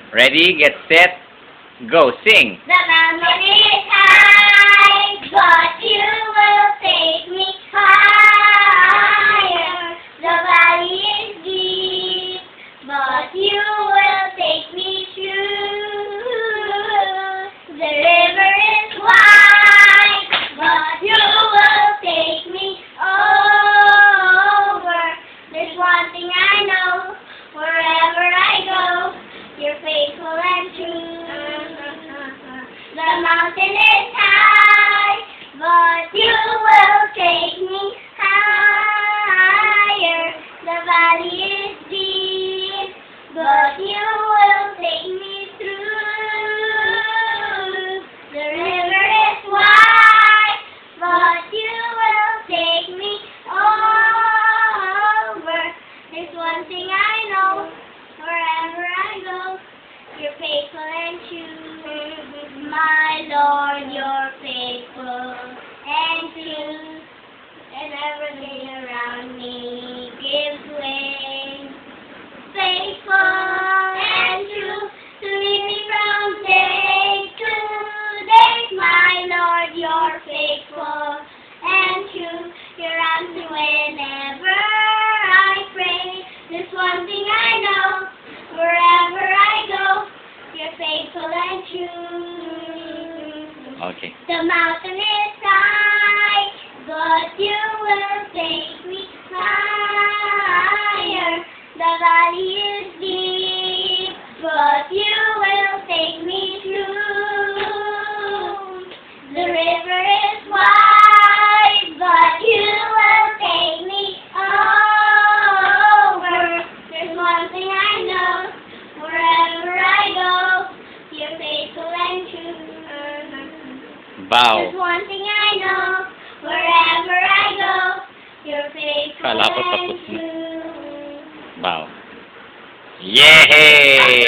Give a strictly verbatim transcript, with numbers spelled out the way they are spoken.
Ready, get set, go, sing. The mountain is high, but you will take me higher. The valley is deep, but you will take me through. The river is wide, but you will take me over. There's one thing I know, wherever I go, you're faithful and true. The mountain is high, but you will take me higher. The valley is deep, but you will take me through. The river is wide, but you will take me over. There's one thing I know, wherever I go, you're faithful and true. My Lord, you're faithful and true, and everything around me gives way. Faithful and true, to lead me from day to day. My Lord, you're faithful and true, you're answer whenever I pray. There's one thing I know, wherever I go, you're faithful and true. Okay. The mountain is high, but you will take me higher. The valley is deep, but you will take me through. The river is wide, but you will take me over. There's one thing I know, wherever I go, you're faithful and true. Bow. There's one thing I know, wherever I go, you're faithful Kala ko tapos and na. true. Bow. Yay!